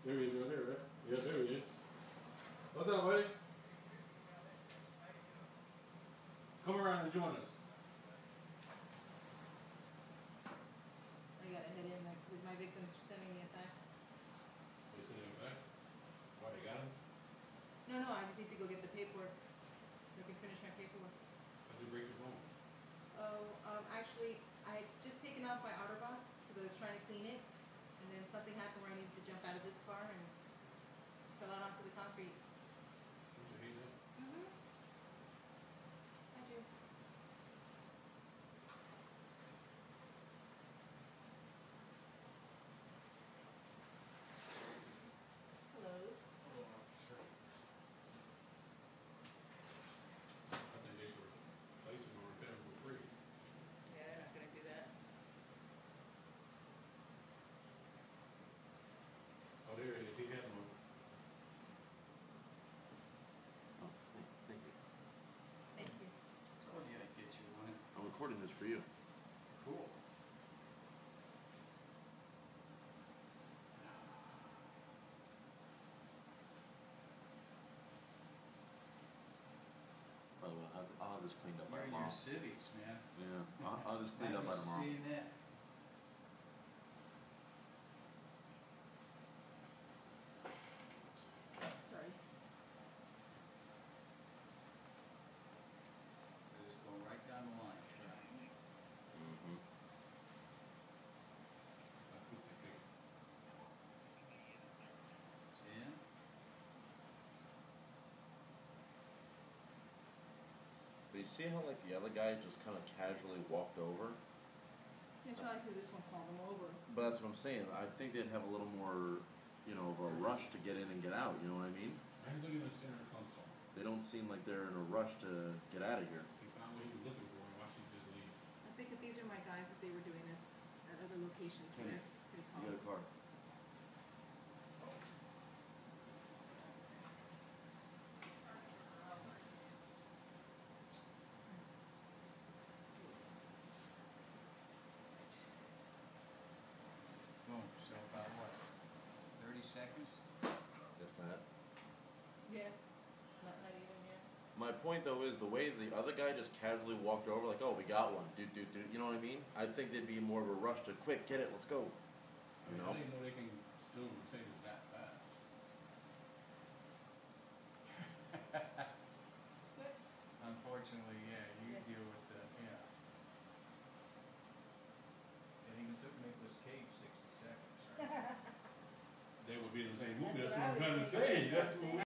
There he is right there, right? Yeah, there he is. What's up, buddy? Come around and join us. I gotta head in with my victims sending me a fax. They sent him back? Why, they got him? No, I just need to go get the paperwork so I can finish my paperwork. How'd you break your phone? Actually, I had just taken out my OtterBox because I was trying to clean it, and then something happened where I needed to jump out of this car and fell out onto the concrete. Don't you hate that? I do. Hello. Hello, officer. I think they should replace him or repair him for free. Yeah, they're not gonna do that. Oh, there he is. He had one. Oh, thank you. Thank you. Told you I'd get you one. I'm recording this for you. Cool. By the way, I'll have this cleaned up by You're in tomorrow. your civics, man. Yeah, I'll have this cleaned up by I'm tomorrow. seeing that. Sorry. So just go right down the line. Right. Mm-hmm. I took the pic. See him? But you see how like the other guy just kind of casually walked over? It's probably because this one called them over. But that's what I'm saying. I think they'd have a little more, of a rush to get in and get out. You know what I mean? He's looking at the center console. They don't seem like they're in a rush to get out of here. He found what he was looking for, and why should he just leave? I think that these are my guys that they were doing this at other locations. So Hey, they're pretty You got a car. Boom. So about what? 30 seconds? If that. Yeah. Not even yet. My point though is the way the other guy just casually walked over, like, oh, we got one, dude. You know what I mean? I think there'd be more of a rush to quick get it, let's go. I mean, I didn't know they can still rotate it that fast. Good. Unfortunately, yeah, you Yes. deal with the, yeah. It even took Nicolas Cage 60 seconds, right? They would be in the same movie. That's That's what what I'm I trying to was say. thinking. That's what